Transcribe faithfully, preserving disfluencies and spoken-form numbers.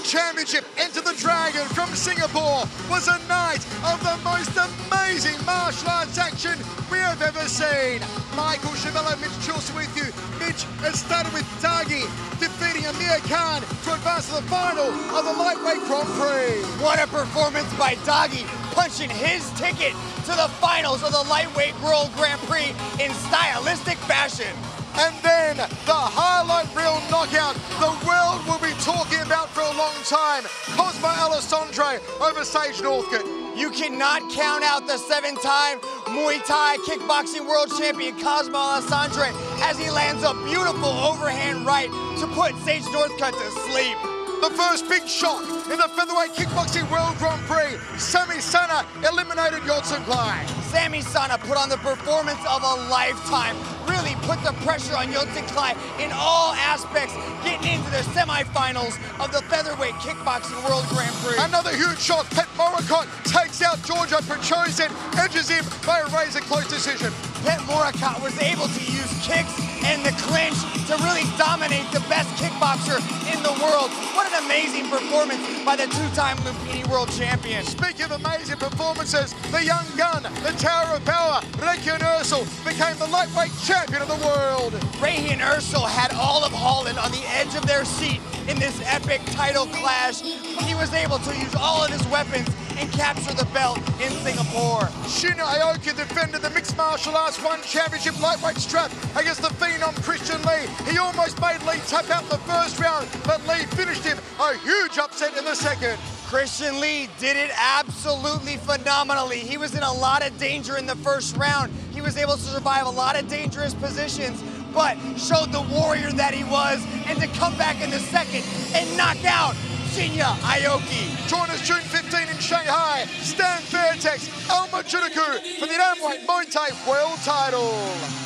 Championship Enter the Dragon from Singapore was a night of the most amazing martial arts action we have ever seen. Michael Chavello, Mitch Chilson with you. Mitch has started with Dagi defeating Amir Khan to advance to the final of the Lightweight Grand Prix. What a performance by Dagi, punching his ticket to the finals of the Lightweight World Grand Prix in stylistic fashion. And then the highlight reel knockout the world will be talking about for a long time. Cosmo Alessandro over Sage Northcote. You cannot count out the seven-time Muay Thai kickboxing world champion Cosmo Alessandro as he lands a beautiful overhand right to put Sage Northcote to sleep. The first big shock in the Featherweight Kickboxing World Grand Prix, Samy Sana eliminated Yodsanklai. Samy Sana put on the performance of a lifetime, really put the pressure on Yodsanklai in all aspects, getting into the semifinals of the Featherweight Kickboxing World Grand Prix. Another huge shock, Petchmorakat takes out Giorgio, Petrosyan edges him by a razor-close decision. Petchmorakat was able to use kicks and the clinch to really dominate the best kickboxer in the world. What an amazing performance by the two-time Lumpini world champion. Speaking of amazing performances, the young gun, the Tower of Power, Regian Eersel became the lightweight champion of the world. Regian Eersel had all of Holland on the edge of their seat in this epic title clash. He was able to use all of his weapons and capture the belt in Singapore. Shinya Aoki defended the Mixed Martial Arts One Championship lightweight strap against the phenom Christian Lee. He almost made Lee tap out in the first round, but Lee finished him a huge upset in the second. Christian Lee did it absolutely phenomenally. He was in a lot of danger in the first round. He was able to survive a lot of dangerous positions, but showed the warrior that he was, and to come back in the second and knock out Shinya Aoki. Join us June fifteenth in Shanghai. Stan Fairtex, Alma Judoku for the Unweight Muay Thai World Title.